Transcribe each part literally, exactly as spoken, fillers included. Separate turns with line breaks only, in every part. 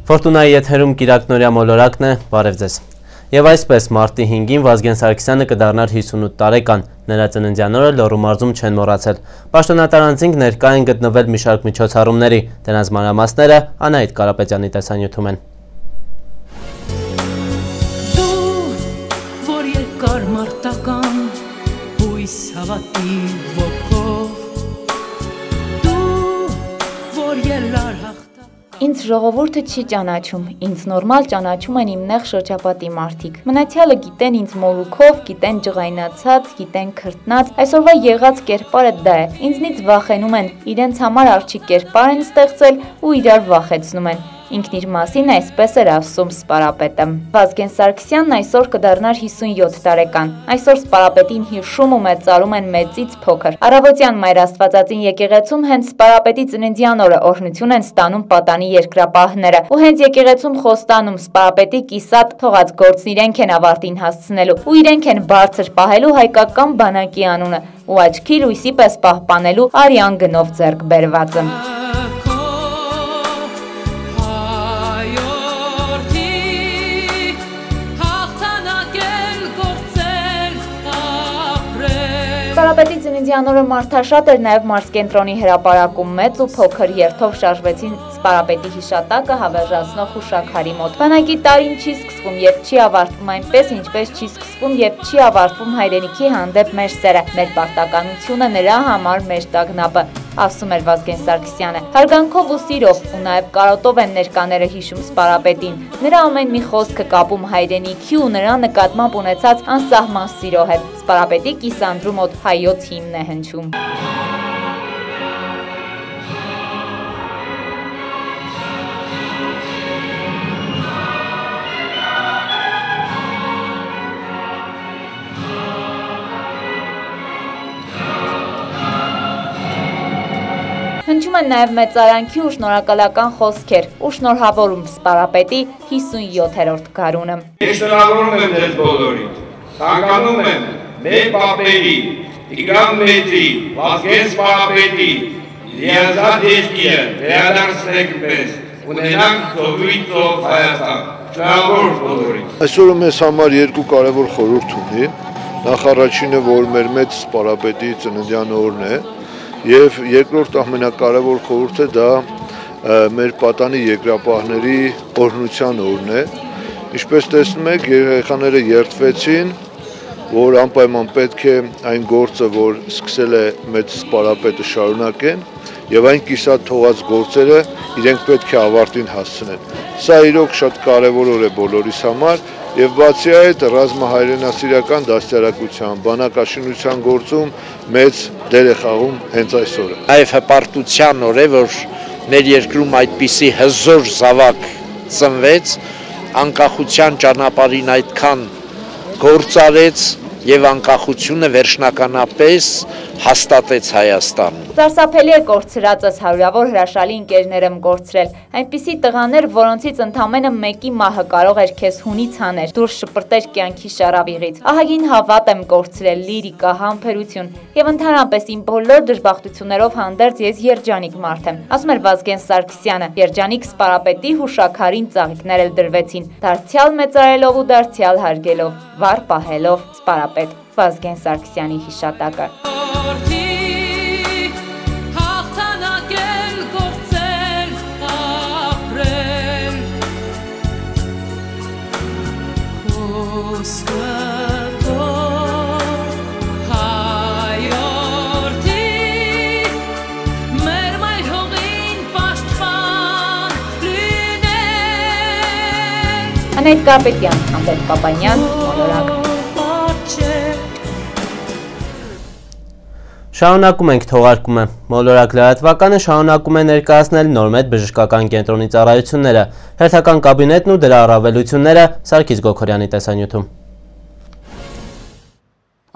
Ֆորտունայի եթերում կիրակնորյա մոլորակն է, բարև ձեզ։ Եվ այսպես մարտի հինգին Վազգեն Սարգսյանը կդառնար հիսունութ տարեկան, նրա ծննդյան օրը Լոռու մարզում չեն մոռացել։ Պաշտոնատար անձինք ներկա են գտնվել մի շարք միջոցառումների, դրանց մանրամասները Անահիտ Կարապետյանի տեսանյութում են։
Որ երկար մարտական հույս հավատի ոգով, դու որ ելար հաղթ
Ինձ ժողովուրդը չի ճանաչում, ինձ նորմալ ճանաչում են իմ նեղ շրջապատի մարդիկ։ Մնացյալը գիտեն ինձ մորուքով, գիտեն ջղայնացած, գիտեն քրտնած, այսօրվա եղած կերպարը դա է։ Ինձնից վախենում են, իրենց համար արջի կերպար են ստեղծել ու իրար վախեցնում են։ Ինքն իր մասին այսպես էր ասում սպարապետը։ Վազգեն Սարգսյանն այսօր կդառնար հիսունյոթ տարեկան։ Այսօր սպարապետին հիշում ու մեծարում են մեծից փոքր։ Առավոտյան Մայր Աստվածածին եկեղեցում հենց սպարապետի ծննդյան օրը օրհնություն են ստանում պատանի երկրապահները։ Ու հենց եկեղեցում խոստանում սպարապետի կիսատ թողած գործն իրենք են ավարտին հասցնելու ու իրենք են բարձր պահելու հայկական բանակի անունը ու աչքի լույսի պես պահպանելու արյան գնով ձեռք բերվածը։ Սպարապետի ծննդյան օրը մարդաշատ էր նաև մարզկենտրոնի հրապարակում մեծ ու փոքր երթով շարժվեցին սպարապետի հիշատակը հավերժացնող հուշաքարի մոտ։ Բանակի տարին չի սկսվում եւ չի ավարտվում այնպես, ինչպես չի սկսվում եւ չի ավարտվում հայրենիքի հանդեպ մեր սերը, մեր պարտականությունը նրա համար մեր տագնապը, ասում էր Վազգեն Սարգսյանը։ Հարգանքով ու սիրով ու նաև կարոտով են ներկաները հիշում սպարապետին։ Նրա ամեն մի խոսքը կապում հայրենիքի ու նրա նկատմամբ ունեցած անսահման սիրո հետ։ Սպարապետի կիսանդրու մոտ հայոց հիմն է հնչում։ Հնչում են նաև մեծարանքի ու շնորհակալական խոսքեր ու շնորհավորում սպարապետի հիսունյոթերորդ գարունը։
Ես շնորհավորում եմ ձեզ բոլորին, ցանկանում եմ մեր պապերի, Տիգրան Մեծի, Վազգեն Սպարապետի, լիազատ երկիրը վերադարձնեք մեզ, ունենանք ծովի ծով Հայաստան, շնորհավոր բոլորին։
Այսօրը մեզ համար երկու կարևոր խորհուրդ ունի, նախ առաջինը, որ մեր մեծ Սպարապետի ծննդյան օրն է, Եվ երկրորդ ամենակարևոր խորհուրդը դա մեր պատանի երկրապահների օրհնության օրն է։ Ինչպես տեսնում եք, երեխաները երդվեցին, որ անպայման պետք է այն գործը, որ սկսել է մեծ Սպարապետը շարունակեն, եւ այն կիսատ թողած գործերը իրենք պետք է ավարտին հասցնեն։ Սա իրոք շատ կարևոր օր է բոլորիս համար։ Եվ բացի այդ ռազմահայրենասիրական դաստիարակության, բանակաշինության գործում մեծ դեր է խաղում հենց այս օրը։
Նաև հպարտության օր է, որ մեր երկրում այդպիսի հզոր զավակ ծնվեց, անկախության ճանապարհին այդքան գործ արեց եւ անկախությունը վերջնականապես հաստատեց Հայաստանում։
Սարսափելի է կորցրածս հարյուրավոր հրաշալի ընկերներ եմ կորցրել, այնպիսի տղաներ, որոնցից ընդամենը մեկի մահը կարող էր քեզ հունից հաներ, դուրս շպրտեր կյանքի շարավիղից։ Ահագին հավատ եմ կորցրել, լիրիկա, համբերություն եւ ընդհանրապես իմ բոլոր դժբախտություններով հանդերձ ես երջանիկ մարդ եմ, ասում էր Վազգեն Սարգսյանը։ Երջանիկ Սպարապետի հուշաքարին ծաղիկներ էլ դրվեցին, դարձյալ մեծարելով ու դարձյալ հարգելով, վառ պահելով Սպարապետ Վազգեն Սարգսյանի հիշատակը։ Անահիտ Կարապետյան, Ամբետ Պապանյան, մոլորակ։
Շարունակում ենք թողարկումը։ Մոլորակ լրատվականը շարունակում է ներկայացնել նոր մեծ բժշկական կենտրոնի ծառայությունները, հերթական կաբինետն ու դրա առավելությունները Սարգիս Գոքորյանի տեսանյութում։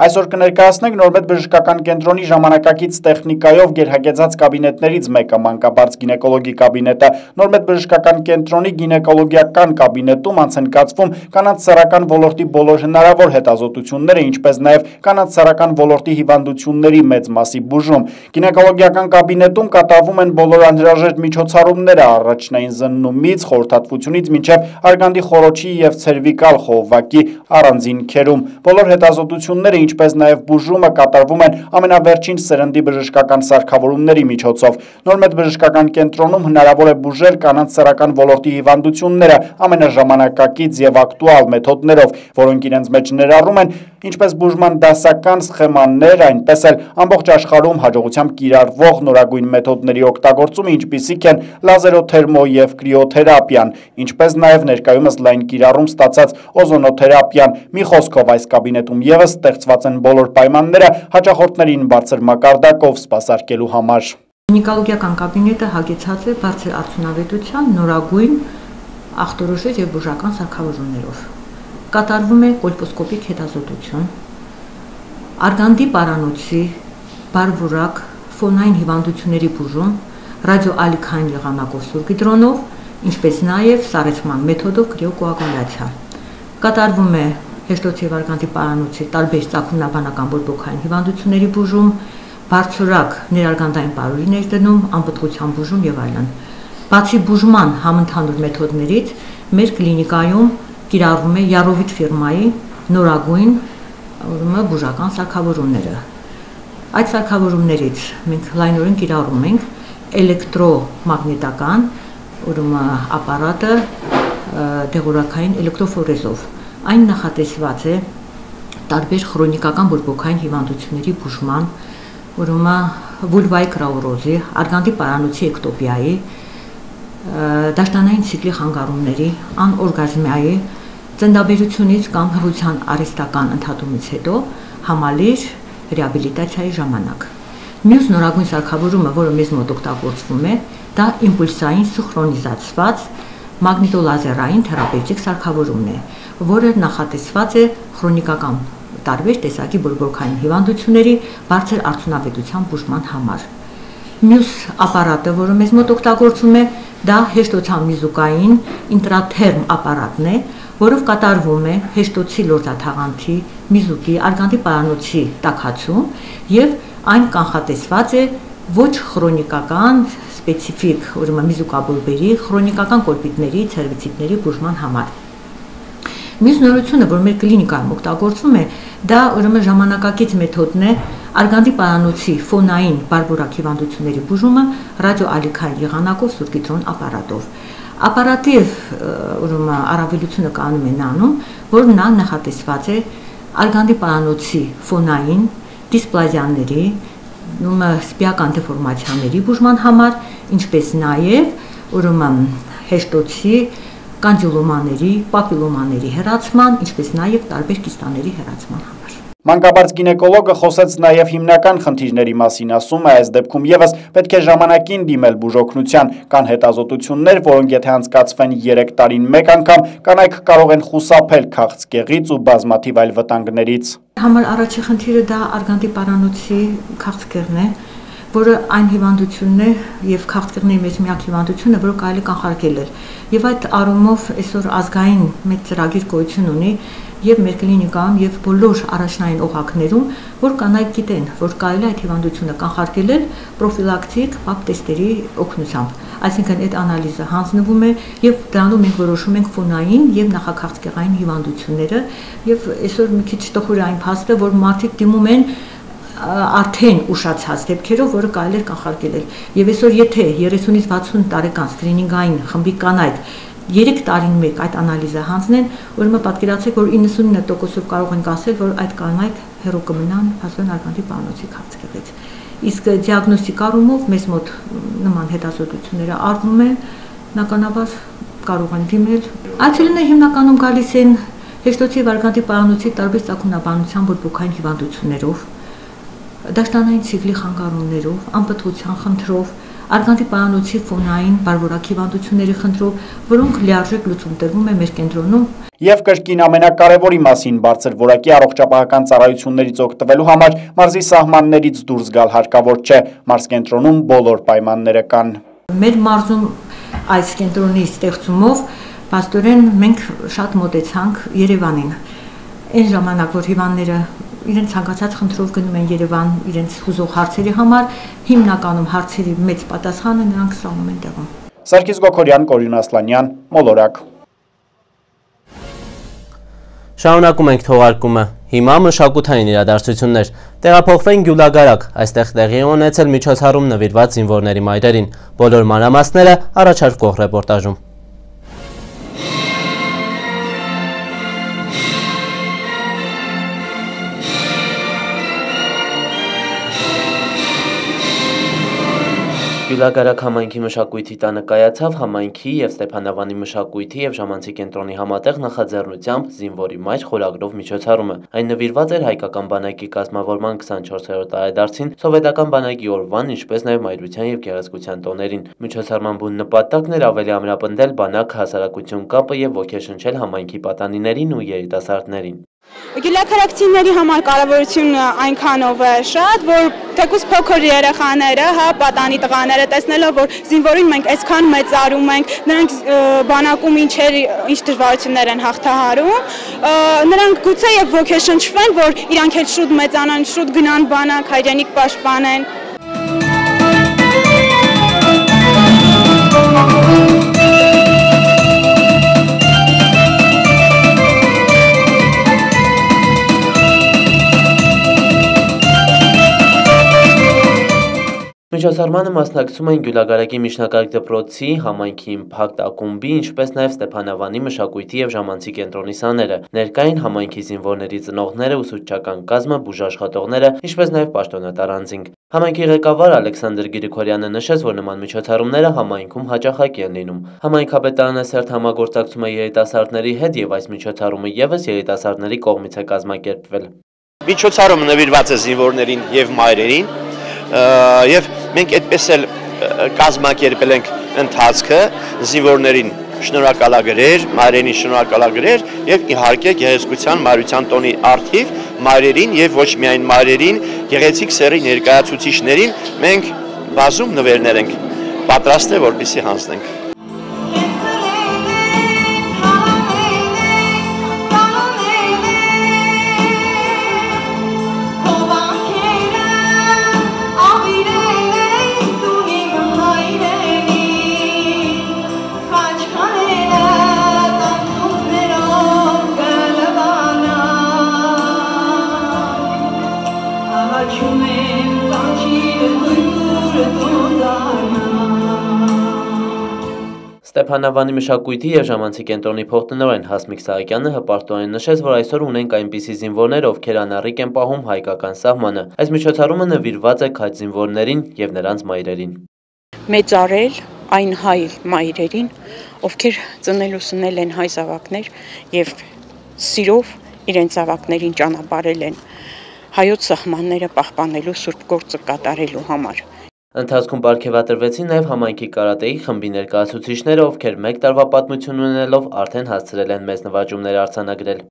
Այսօր կներկայացնենք Նորմետ բժշկական կենտրոնի ժամանակակից տեխնիկայով գերհագեցած կաբինետներից մեկը, մանկաբարձ գինեկոլոգի կաբինետը։ Նորմետ բժշկական կենտրոնի գինեկոլոգիական կաբինետում անց են կացվում կանանց սեռական ոլորտի բոլոր հնարավոր հետազոտությունները, ինչպես նաև կանանց սեռական ոլորտի հիվանդությունների մեծ մասի բուժում։ Գինեկոլոգիական կաբինետում կատարվում են բոլոր անհրաժեշտ միջոցառումները առաջնային զննումից, խորհրդատվությունից մինչև արգանդի խոռոչի և ցերվիկալ խողովակի առանձին քերում։ Բոլոր հետազոտությունները, ինչպես նաև բուժումը կատարվում են ամենավերջին սերնդի բժշկական սարքավորումների միջոցով։ Նորմետ բժշկական կենտրոնում հնարավոր է բուժել կանանց սեռական ոլորտի հիվանդությունները ամենաժամանակակից և ակտուալ մեթոդներով, որոնք իրենց մեջ ներառում են ինչպես բուժման դասական սխեմաներ, այնպես էլ ամբողջ աշխարհում հաջողությամբ կիրառվող նորագույն մեթոդների օգտագործումը, ինչպիսիք են լազերոթերմո և կրիոթերապիան, ինչպես նաև ներկայումս լայն կիրառում ստացած օզոնոթերապիան։ Մի խոսքով, այս կաբինետում ևս ստեղծված են բոլոր պայմանները հաճախորդներին բարձր մակարդակով սպասարկելու համար։
Գինեկոլոգիական կաբինետը հագեցած է բարձր արդյունավետության նորագույն ախտորոշիչ և բուժական սարքավորումներով։ Կատարվում է կոլպոսկոպիկ հետազոտություն, արգանդի պարանոցի, բարբուրակ, ֆոնային հիվանդությունների բուժում, ռադիոալիքային եղանակով սուրգիդրոնով, ինչպես նաև սառեցման մեթոդով կրիոկոագուլյացիա։ Կատարվում է հեշտոցի և արգանդի պարանոցի տարբեր ծագումնաբանական բորբոքային հիվանդությունների բուժում, բարձրորակ ներարգանդային պարուրի ներդնում, անպտղության բուժում և այլն։ Բացի բուժման համընդհանուր մեթոդներից, մեր կլինիկայում կիրառվում է Յարովիտ ֆիրմայի նորագույն բուժական սարքավորումները։ Այդ սարքավորումներից մենք լայնորեն կիրառում ենք էլեկտրոմագնետական ապարատը դեղորայքային էլեկտրոֆորեզով։ Այն նախատեսված է տարբեր քրոնիկական բորբոքային հիվանդությունների բուժման, վուլվայի կրաուրոզի, արգանդի պարանոցի էկտոպիայի, դաշնանային ցիկլի խանգարումների, անօրգազմիայի, ծննդաբերությունից կամ հղիության արհեստական ընդհատումից հետո համալիր ռեաբիլիտացիայի ժամանակ։ Մյուս նորագույն սարքավորումը, որը մեզ մոտ օգտագործվում է, դա իմպուլսային սինխրոնիզացված մագնիտոլազերային թերապևտիկ սարքավորումն է, որը նախատեսված է քրոնիկական տարբեր տեսակի բորբոքային հիվանդությունների բարձր արդյունավետության բուժման համար։ Մյուս ապարատը, որը մեզ մոտ օգտագործվում է, դա հեշտոցամիզուկային ինտրաթերմ ապարատն է, որով կատարվում է հեշտոցի լորձաթաղանթի, միզուկի, արգանդի պարանոցի տաքացում և այն կանխատեսված է ոչ քրոնիկական սպეციფիկ, ուրեմն միզուկաբորբերի, քրոնիկական կոլպիտների, ցերվիցիտների բուժման համար։ Մյուս նորությունը, որ մեր կլինիկայում օգտագործվում է, դա ուրեմն ժամանակակից մեթոդն է արգանդի պարանոցի ֆոնային բարբուրակ հիվանդությունների բուժումը ռադիոալիքային եղանակով սուրգիդրոն ապարատով։ Ապարատի ուրեմն առավելությունը կանում է նրանում, որ նա նախատեսված է արգանդի պարանոցի ֆոնային դիսպլազիաների, սպիական դեֆորմացիաների բուժման համար, ինչպես նաև ուրեմն հեշտոցի կանդիլոմաների, պապիլոմաների հեռացման, ինչպես նաև տարբեր կիստաների հեռացման համար։
Մանկաբարձ գինեկոլոգը խոսեց նաև հիմնական խնդիրների մասին, ասում է, այս դեպքում ևս պետք է ժամանակին դիմել բուժօգնության, կան հետազոտություններ, որոնք եթե անցկացվեն երեք տարին մեկ անգամ, կանայք կարող են խուսափել քաղցկեղից ու բազմաթիվ այլ վտանգներից։
Համար առաջի խնդիրը դա արգանդի պարանոցի քաղցկեղն է, որը այն հիվանդությունն է և քաղցկեղների մեջ միակ հիվանդությունը, որը կարելի կանխարգելել է։ Եվ այդ առումով այսօր ազգային մեծ ծրագիր գոյություն ունի և մեր կլինիկայում և բոլոր առաջնային օղակներում, որ կանայք գիտեն, որ կարելի է այդ հիվանդությունը կանխարգելել պրոֆիլակտիկ պապ տեստերի օգնությամբ։ Այսինքն այդ անալիզը հանձնվում է և դրանում մենք որոշում ենք ֆոնային և նախաքաղցկեղային հիվանդությունները և այսօր մի քիչ տխուր է այն փաստը, որ մարդիկ դիմում են արդեն ուշացած դեպքերով, որը կարելի է կանխարգելել։ Եվ այսօր եթե երեսունից վաթսուն տարեկան սկրինինգային խմբի կանայք երեք տարին մեկ այդ անալիզը հանձնեն, ուրեմն պատկերացրեք, որ իննսունինը տոկոսով կարող ենք ասել, որ այդ կանայք հեռու կմնան փաստորեն արգանդի պարանոցի քաղցկեղից։ Իսկ դիագնոստիկ առումով մեզ մոտ նման հետազոտությունները արվում են, բնականաբար կարող են դիմել։ Այցելուները հիմնականում գալիս են հեշտոցի և արգանդի պարանոցի տարբեր ծագումնաբանության բորբոքային հիվանդություններով, դաշնանային ցիկլի խանգարումներով, անպտղության խնդրով, արգանդի պարանոցի ֆոնային բարբորակ հիվանդությունների խնդրով, որոնք լիարժեք լուծում տրվում է մեր կենտրոնում։
Եվ կրկին ամենակարևորի մասին բարձր որակի առողջապահական ծառայություններից օգտվելու համար մարզի սահմաններից դուրս գալ հարկավոր չէ, մարզկենտրոնում բոլոր պայմանները կան։
Մեր մարզում այս կենտրոնի ստեղծումով փաստորեն մենք շատ մոտեցանք Երևանին։ Այն ժամանակ, որ հիվանդները իրենց ցանկացած խնդրով գնում են Երևան իրենց հուզող հարցերի համար, հիմնականում հարցերի մեծ պատասխանը նրանք ստանում են տեղում։
Սարգիս Գոքորյան, Կորին Ասլանյան, Մոլորակ։
Շարունակում ենք թողարկումը։ Հիմա մշակութային իրադարձություններ։ Տեղափոխվենք Գյուլագարակ, այստեղ տեղի ունեցել միջոցառում նվիրված զինվորների մայրերին։ Բոլոր մանրամասները առաջարկող ռեպորտաժում։ Գյուլագարակ համայնքի մշակույթի տանը կայացավ համայնքի և Ստեփանավանի մշակույթի և ժամանցի կենտրոնի համատեղ նախաձեռնությամբ զինվորի մայր խորագրով միջոցառումը։ Այն նվիրված էր հայկական բանակի կազմավորման քսանչորսերորդ տարեդարձին, սովետական բանակի օրվան, ինչպես նաև մայրության և գեղեցկության տոներին։ Միջոցառման բուն նպատակն էր ավելի ամրապնդել բանակ-հասարակություն կապը և ոգեշնչել համայնքի պատանիներին ու երիտասարդներին։
Գյուլաքարակցիների համար կարևորությունը այնքանով է շատ, որ թեկուզ փոքր երեխաները, հա, պատանի տղաները տեսնելով, որ զինվորին մենք այսքան մեծարում ենք, նրանք բանակում ինչեր, ինչ դժվարություններ են հաղթահարում, նրանք գուցե եւ ոգեշնչվեն, որ իրանք էլ շուտ մեծանան, շուտ գնան բանակ, հայրենիք պաշտպանեն։
Միջոցառմանը մասնակցում են Գյուլագարակի միջնակարգ դպրոցի, համայնքի Իմփակտ ակումբի, ինչպես նաև Ստեփանավանի մշակույթի և ժամանցի կենտրոնի սաները։ Ներկա էին համայնքի զինվորների ծնողները, ուսուցչական կազմը, բուժաշխատողները, ինչպես նաև պաշտոնատար անձինք։ Համայնքի ղեկավար Ալեքսանդր Գրիգորյանը նշեց, որ նման միջոցառումները համայնքում հաճախակի են լինում։ Համայնքապետարանը սերտ համագործակցում է երիտասարդների հետ և այս միջոցառումը ևս երիտասարդների կողմից է կազմակերպվել։
Միջոցառումը նվիրված է զինվորներին և մայրերին, և մենք այդպես էլ կազմակերպել ենք ընթացքը, զինվորներին շնորհակալագրեր, մայրերին շնորհակալագրեր և իհարկե գեղեցկության մայրության տոնի առթիվ մայրերին և ոչ միայն մայրերին, գեղեցիկ սեռի ներկայացուցիչներին մենք բազում նվերներ ենք պատրաստել, որպեսզի հանձնենք։
Ստեփանավանի մշակույթի և ժամանցի կենտրոնի փոխտնօրեն Հասմիկ Սահակյանը հպարտորեն նշեց, որ այսօր ունենք այնպիսի զինվորներ, ովքեր անառիկ են պահում հայկական սահմանը։ Այս միջոցառումը նվիրված է քաջ զինվորներին և նրանց մայրերին։
Մեծարել այն հայ մայրերին, ովքեր ծնելու սնել են հայ զավակներ և սիրով իրենց զավակներին ճանապարհել են հայոց սահմանները պահպանելու սուրբ գործը կատարելու համար։
Ընթացքում պարգևատրվեցին նաև համայնքի կարատեի խմբի ներկայացուցիչները, ովքեր մեկ տարվա պատմություն ունենալով արդեն հասցրել են մեծ նվաճումներ արձանագրել։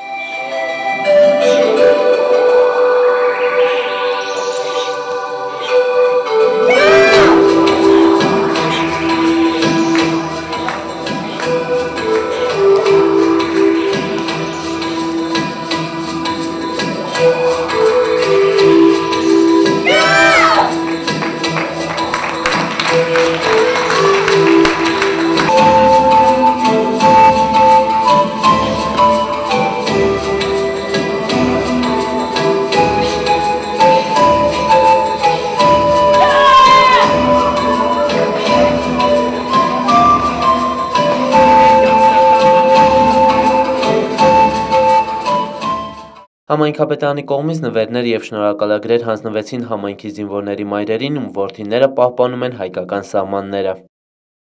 Համայնքապետարանի կողմից նվերներ և շնորհակալագրեր հանձնվեցին համայնքի զինվորների մայրերին, ում որդիները պահպանում են հայկական սահմանները։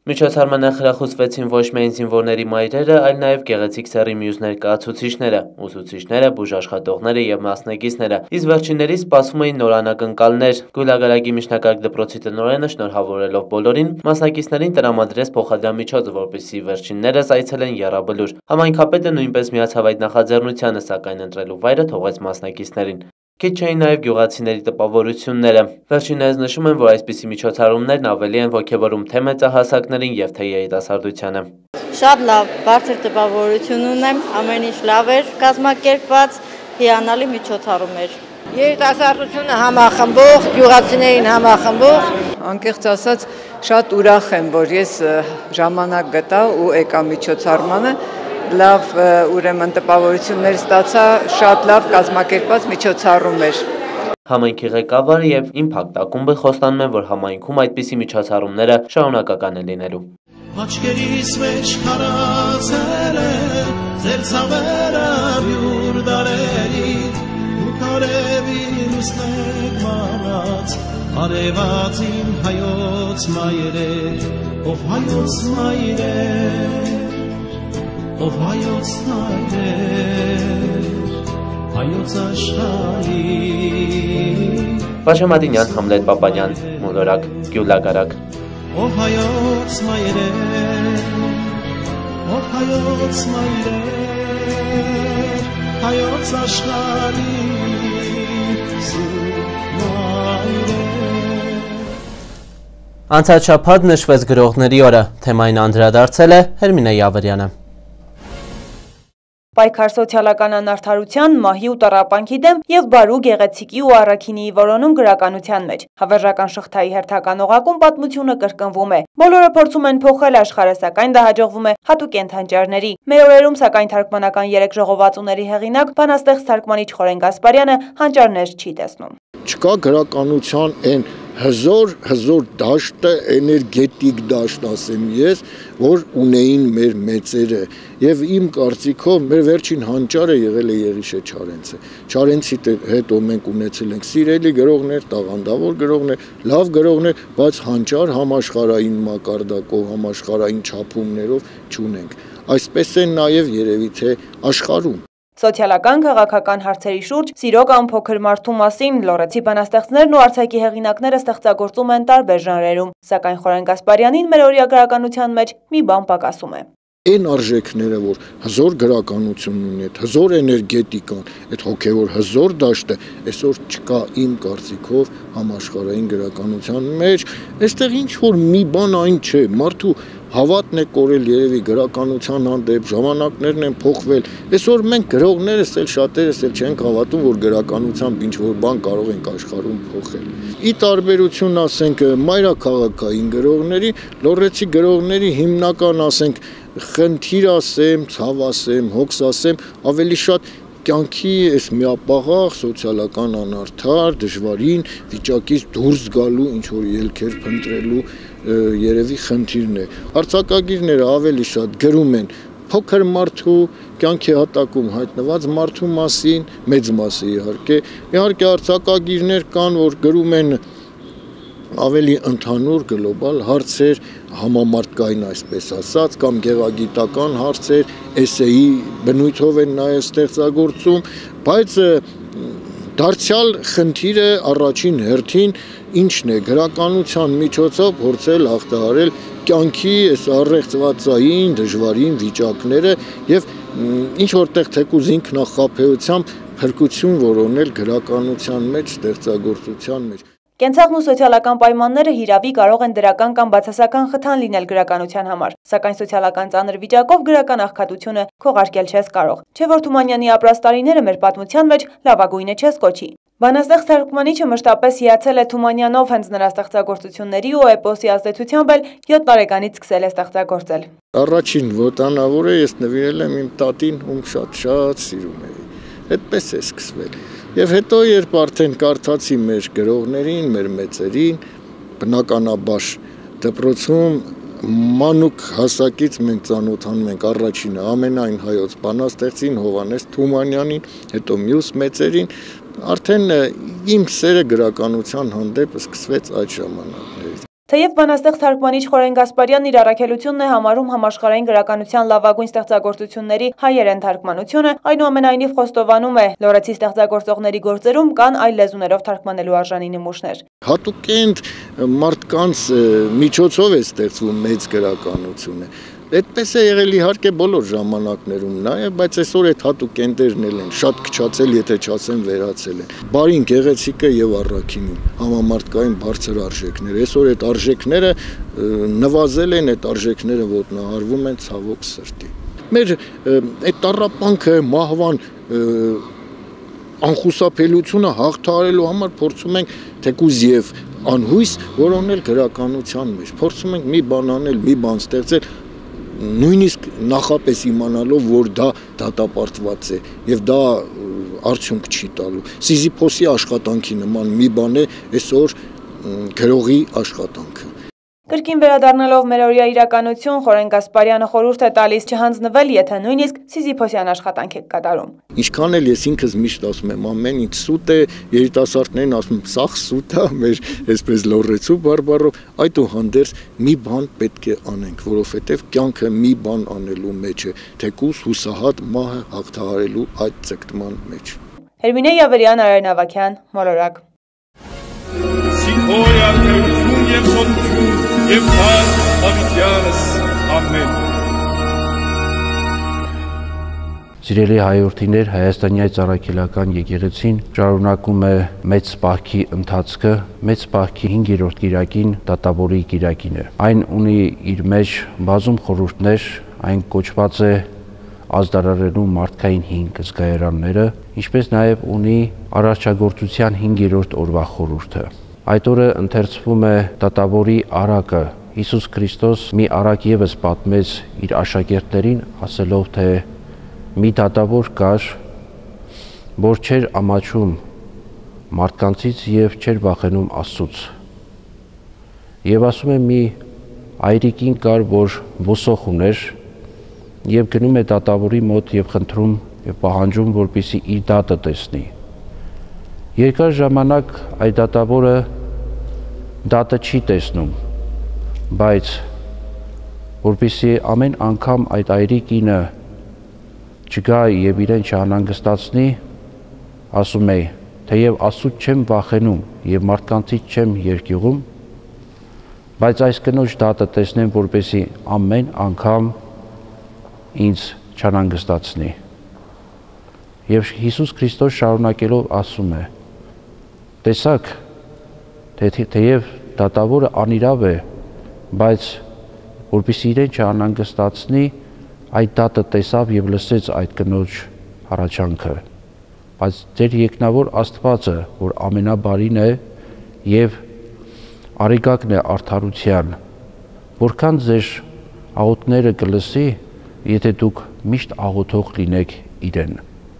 Միջոցառմանը խրախուսվեցին ոչ միայն զինվորների մայրերը, այլ նաև գեղեցիկ սեռի մյուս ներկայացուցիչները, ուսուցիչները, բուժաշխատողները եւ մասնակիցները, իսկ վերջիններից սպասվում էին նոր անակնկալներ։ Գույլագարակի միջնակարգ դպրոցի տնօրենը շնորհավորելով բոլորին, մասնակիցներին տրամադրեց փոխադրամիջոցը, որպեսզի վերջիններս այցելեն եռաբլուր։ Համայնքապետը նույնպես միացավ այդ նախաձեռնությանը, սակայն ընտրելու վայրը թողեց մասնակիցներին։ Քիչ չէին նաև գյուղացիների տպավորությունները։ Վերջիններս նշում են, որ այսպիսի միջոցառումներն ավելի են ոգևորում թե մեծահասակներին եւ թե երիտասարդությանը։
Շատ լավ, բարձր տպավորություն ունեմ, ամեն ինչ լավ էր կազմակերպված, հիանալի միջոցառում էր։
Երիտասարդությունը համախմբող, գյուղացիներին համախմբող, անկեղծ ասած, շատ ուրախ եմ, որ ես ժամանակ գտա ու եկա միջոցառմանը, լավ ուրեմն տպավորություններ ստացա, շատ լավ կազմակերպված միջոցառում էր։
Համայնքի ղեկավարը եւ Impact ակումբը խոստանում են, որ համայնքում այդպիսի միջոցառումները շարունակական են լինելու։
Աչքերիս մեջ քարացել է ձեր ցավերը յուր դարերից ու կարևին ուսնեք մարած արևած իմ հայոց մայրեր ով հայոց մայրեր ով հայոց մայրեր հայոց աշխարհի
Վաշե Մադինյան, Համլետ Պապանյան, Մոլորակ, Գյուլագարակ
Ով հայոց մայրեր, ով հայոց մայրեր, հայոց աշխարհի սուրբ մայրեր
Անցած շաբաթ նշվեց գրողների օրը, թեմային անդրադարձել է Հերմինե Յավրյանը։
Պայքար սոցիալական անարդարության, մահի ու տառապանքի դեմ և բարու գեղեցիկի ու առաքինիի որոնում գրականության մեջ։ Հավերժական շղթայի հերթական օղակում պատմությունը կրկնվում է։ Բոլորը փորձում են փոխել աշխարհը, սակայն դա հաջողվում է հատուկ ենթանճարների։ Մեր օրերում, սակայն թարգմանական երեք ժողովածուների հեղինակ, բանաստեղծ թարգմանիչ Խորեն Գասպարյանը հանճարներ չի տեսնում։
Չկա գրականության այն հզոր, հզոր դաշտը, էներգետիկ դաշտ ասեմ ես, որ ունեին մեր մեծերը և իմ կարծիքով մեր վերջին հանճարը եղել է Եղիշե Չարենցը։ Չարենցի հետո մենք ունեցել ենք սիրելի գրողներ, տաղանդավոր գրողներ, լավ գրողներ, բայց հանճար համաշխարհային մակարդակով, համաշխարհային չափումներով չունենք։ Այսպես է նաև երևի թե աշխարհում։
Սոցիալական քաղաքական հարցերի շուրջ, սիրո կամ փոքր մարդու մասին լոռեցի բանաստեղծներն ու արձակի հեղինակները ստեղծագործում են տարբեր ժանրերում, սակայն Խորեն Գասպարյանին մերօրյա գրականության մեջ մի բան պակասում է։
Այն արժեքները, որ հզոր գրականություն ունի, հզոր էներգետիկան, այդ հոգևոր հզոր դաշտը, այսօր չկա իմ կարծիքով համաշխարհային գրականության մեջ, այստեղ ինչ որ մի բան այն չէ, մարդու հավատն է կորել երևի գրականության հանդեպ, ժամանակներն են փոխվել, այսօր մենք գրողներս էլ շատերս էլ չենք հավատում, որ գրականությամբ ինչ որ բան կարող ենք աշխարհում փոխել։ Ի տարբերություն ասենք մայրաքաղաքային գրողների, լոռեցի գրողների հիմնական ասենք խնդիր ասեմ, ցավ ասեմ, հոգս ասեմ, ավելի շատ կյանքի այս միապաղաղ սոցիալական անարդար, դժվարին վիճակից դուրս գալու ինչ որ ելքեր փնտրելու երևի խնդիրն է։ Արձակագիրները ավելի շատ գրում են փոքր մարդու կյանքի հատակում հայտնված մարդու մասին, մեծ մասը իհարկե, իհարկե արձակագիրներ կան, որ գրում են ավելի ընդհանուր գլոբալ հարցեր, համամարտկային այսպես ասած, կամ գեղագիտական հարցեր, էսեի բնույթով են նաև ստեղծագործում, բայց դարձյալ խնդիրը առաջին հերթին ինչն է գրականության միջոցով փորձել հաղթահարել կյանքի այս առեղծվածային դժվարին վիճակները եւ ինչ որտեղ թեկուզ ինքնախապեյությամբ փրկություն որոնել գրականության մեջ, ստեղծագործության մեջ։
Կենցաղն ու սոցիալական պայմանները հիրավի կարող են դրական կամ բացասական խթան լինել գրականության համար, սակայն սոցիալական ծանր վիճակով գրական աղքատությունը քողարկել չես կարող, չէ որ Թումանյանի ապրած տարիները մեր պատմության մեջ լավագույնը չես կոչի։ Բանաստեղծ թարգմանիչը մշտապես հիացել է Թումանյանով հենց նրա ստեղծագործությունների ու էպոսի ազդեցությամբ էլ յոթ տարեկանից սկսել է ստեղծագործել։
Առաջին ոտանավորը ես նվիրել եմ իմ տատին, ում շատ-շատ սիրում էի։ Այդպես է սկսվել։ Եվ հետո երբ արդեն կարդացի մեր գրողներին, մեր մեծերին, բնականաբար դպրոցում մանուկ հասակից մենք ծանոթանում ենք առաջինը ամենայն հայոց բանաստեղծին Հովհաննես Թումանյանին, հետո մյուս մեծերին, արդեն իմ սերը գրականության հանդեպ սկսվեց այդ ժամանակներից։
Թեև բանաստեղծ թարգմանիչ Խորեն Գասպարյանն իր առաքելությունն է համարում համաշխարհային գրականության լավագույն ստեղծագործությունների հայերեն թարգմանությունը, այնուամենայնիվ խոստովանում է, լորեցի ստեղծագործողների գործերում կան այլ լեզուներով թարգմանելու արժանի նմուշներ։
Հատուկենտ մարդկանց միջոցով է ստեղծվում մեծ գրականությունը։ Այդպես է եղել իհարկե բոլոր ժամանակներում նաև, բայց այսօր այդ հատուկենտերն են շատ քչացել, եթե չասեմ վերացել են։ Բարին, գեղեցիկը եւ առաքինում համամարտկային բարձր արժեքներ։ Այսօր այդ արժեքները նվազել են, այդ արժեքները ոտնահարվում են ցավոք սրտի։ Մեր այդ տառապանքը, մահվան անխուսափելիությունը հաղթահարելու համար փորձում ենք թեկուզ եւ անհույս որոնել գրականության մեջ։ Փորձում ենք մի բան անել, մի բան ստեղծել, նույնիսկ նախապես իմանալով, որ դա դատապարտված է եւ դա արդյունք չի տալու։ Սիզիփոսի աշխատանքի նման մի բան է այսօր գրողի աշխատանքը։
Կրկին վերադառնալով մերօրյա իրականություն, Խորեն Գասպարյանը խորհուրդ է տալիս չհանձնվել, եթե նույնիսկ Սիզիփոսյան աշխատանք եք կատարում։
Ինչքան էլ ես ինքս միշտ ասում եմ, ամեն ինչ սուտ է, երիտասարդներն ասում են, սաղ սուտ է, մեր այսպես լոռեցու բարբառով, այդուհանդերձ մի բան պետք է անենք, որովհետև կյանքը մի բան անելու մեջ է, թեկուզ հուսահատ մահը հաղթահարելու այդ ցկտման մեջ։
Հերմինե Յավերյան, Արարեն Ավագյան, Մոլորակ։
Եվ սոթություն և պար հավիտյանս, ամեն։
Սիրելի հայորդիներ, Հայաստանյաց առաքելական եկեղեցին շարունակում է մեծ պահքի ընթացքը, մեծ պահքի հինգերորդ կիրակին դատավորի կիրակին է։ Այն ունի իր մեջ բազում խորհուրդներ, այն կոչված է ազդարարելու մարդկային հինգ զգայարանները, ինչպես նաև ունի արարչագործության հինգերորդ օրվա խորհուրդը։ Այդ օրը ընթերցվում է դատավորի արակը։ Հիսուս Քրիստոս մի արակ ևս պատմեց իր աշակերտներին, ասելով, թե մի դատավոր կար, որ չէր ամաչում մարդկանցից եւ չէր վախենում Աստծուց։ Եվ ասում է մի այրիկին կար, որ ոսոխ ուներ եւ գնում է դատավորի մոտ եւ խնդրում եւ պահանջում, որպեսզի իր դատը տեսնի։ Երկար ժամանակ այդ դատավորը դատը չի տեսնում, բայց որպեսզի ամեն անգամ այդ այրիկինը չգա եւ իրեն չանհանգստացնի, ասում է, թեև Աստծուց չեմ վախենում եւ մարդկանցից չեմ երկյուղում, բայց այս կնոջ դատը տեսնեմ, որպեսզի ամեն անգամ ինձ չանհանգստացնի։ Եվ Հիսուս Քրիստոս շարունակելով ասում է. Տեսակ, թեև դատավորը անիրավ է, բայց որպեսզի իրեն չանհանգստացնի, այդ դատը տեսավ եւ լսեց այդ կնոջ հառաչանքը։ Բայց ձեր երկնավոր Աստվածը, որ ամենաբարին է եւ արեգակն է արդարության, որքան ձեր աղոթները կլսի, եթե դուք միշտ աղոթող լինեք իրեն։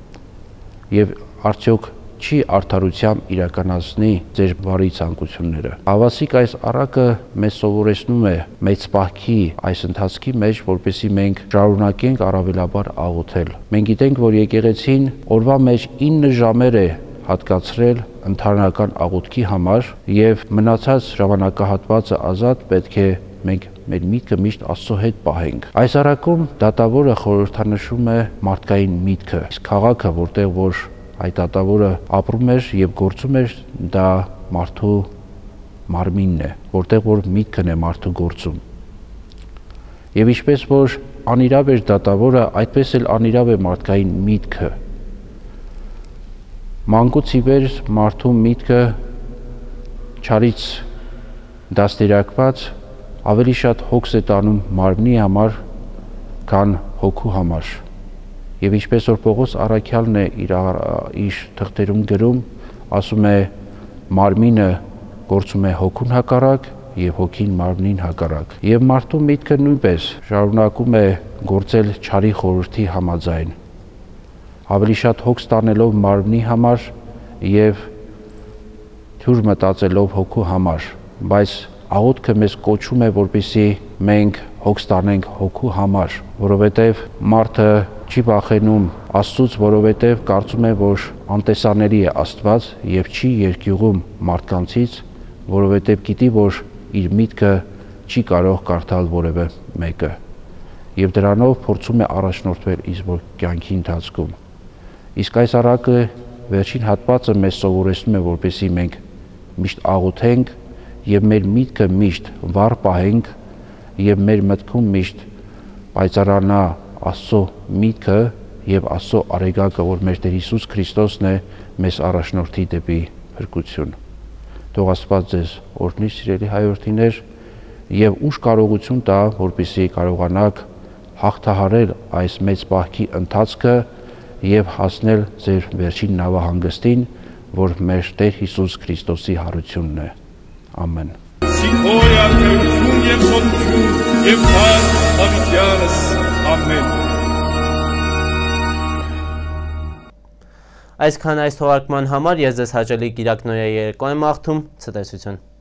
Եվ արդյոք չի արդարությամբ իրականացնի ձեր բարի ցանկությունները։ Ավասիկ այս առակը մեզ սովորեցնում է մեծ պահքի այս ընթացքի մեջ, որպեսզի մենք շարունակենք առավելաբար աղոթել։ Մենք գիտենք, որ եկեղեցին օրվա մեջ ինը ժամեր է հատկացրել ընդհանրական աղոթքի համար եւ մնացած ժամանակահատվածը ազատ պետք է մենք մեր միտքը միշտ Աստծո հետ պահենք։ Այս առակում դատավորը խորհրդանշում է մարդկային միտքը, իսկ քաղաքը, որտեղ որ այդ դատավորը ապրում էր եւ գործում էր, դա մարդու մարմինն է, որտեղ որ միտքն է մարդու գործում։ Եվ ինչպես որ անիրավ էր դատավորը, այդպես էլ անիրավ է մարդկային միտքը։ Մանկուց ի վեր մարդու միտքը չարից դաստիարակված ավելի շատ հոգս է տանում մարմնի համար, քան հոգու համար։ Եվ ինչպես որ Պողոս առաքյալն է իր, իր թղթերում գրում, ասում է մարմինը գործում է հոգուն հակառակ եւ հոգին մարմնին հակառակ։ Եվ մարդու միտքը նույնպես շարունակում է գործել չարի խորհրդի համաձայն, ավելի շատ հոգս տանելով մարմնի համար եւ թյուր մտածելով հոգու համար, բայց աղոթքը մեզ կոչում է, որպեսզի մենք հոգս տանենք հոգու համար, որովհետեւ մարդը չի վախենում Աստծուց, որովհետև կարծում է, որ անտեսանելի է Աստված եւ չի երկյուղում մարդկանցից, որովհետև գիտի, որ իր միտքը չի կարող կարդալ որևէ մեկը եւ դրանով փորձում է առաջնորդվել իր կյանքի ընթացքում։ Իսկ այս առակը վերջին հատվածը մեզ սովորեցնում է, որպեսզի մենք միշտ աղոթենք եւ մեր միտքը միշտ վառ պահենք եւ մեր մտքում միշտ պայծառանա Աստծո միտքը եւ Աստծո արեգակը, որ մեր Տեր Հիսուս Քրիստոսն է, մեզ առաջնորդի դեպի փրկություն։ Թող Աստված ձեզ օրհնի, սիրելի հայրենիներ, եւ ուշ կարողություն տա, որպեսզի կարողանաք հաղթահարել այս մեծ պահքի ընթացքը եւ հասնել ձեր վերջին նավահանգստին, որ մեր Տեր Հիսուս Քրիստոսի հարությունն է։ Ամեն։
Սինքորի արդեություն եւ սոտություն եւ փառք հավիտյանս։ Ամեն։
Այսքան այս թողարկման համար ես ձեզ հաճելի կիրակնորյա երեկո եմ աղթում, ցտեսություն։